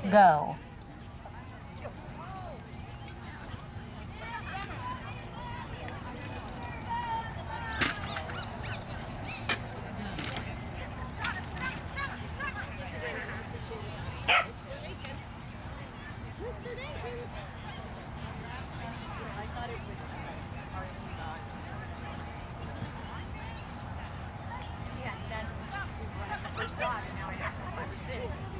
Go. She had that first dog, and now I have to have her sit.